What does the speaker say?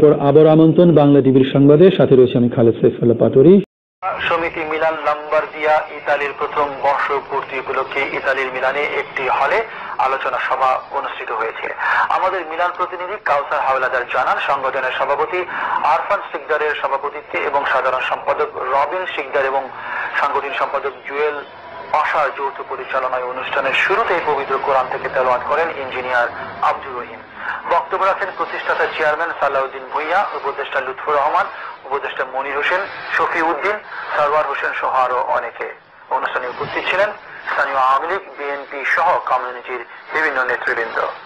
এরপর আবার আমন্ত্রণ বাংলা টিভির সংবাদে, সাথে রয়েছে আমি খালেদ সাইফুল্লাহ পাটোয়ারি। সমিতি মিলান লম্বার্দিয়া ইতালির প্রথম বর্ষপূর্তি উপলক্ষে ইতালির মিলানে একটি হলে আলোচনা সভা অনুষ্ঠিত হয়েছে। আমাদের মিলান প্রতিনিধি কাউসার হাওলাদার জানান, সংগঠনের সভাপতি আরফান সিকদারের সভাপতিত্বে এবং সাধারণ সম্পাদক রবিন সিকদার এবং সাংগঠনিক সম্পাদক জুয়েল পাশার যৌথ পরিচালনায় অনুষ্ঠানের শুরুতেই পবিত্র কোরআন থেকে তেলাওয়াত করেন ইঞ্জিনিয়ার আব্দুর রহিম। বক্তব্য রাখেন প্রতিষ্ঠাতা চেয়ারম্যান সালাউদ্দিন ভূঁইয়া, উপদেষ্টা লুৎফুর রহমান, উপদেষ্টা মনির হোসেন, শফি উদ্দিন, সারওয়ার হোসেন সহ আরো অনেকে। অনুষ্ঠানে উপস্থিত ছিলেন স্থানীয় আওয়ামী লীগ, বিএনপি সহ কমিউনিটির বিভিন্ন নেতৃবৃন্দ।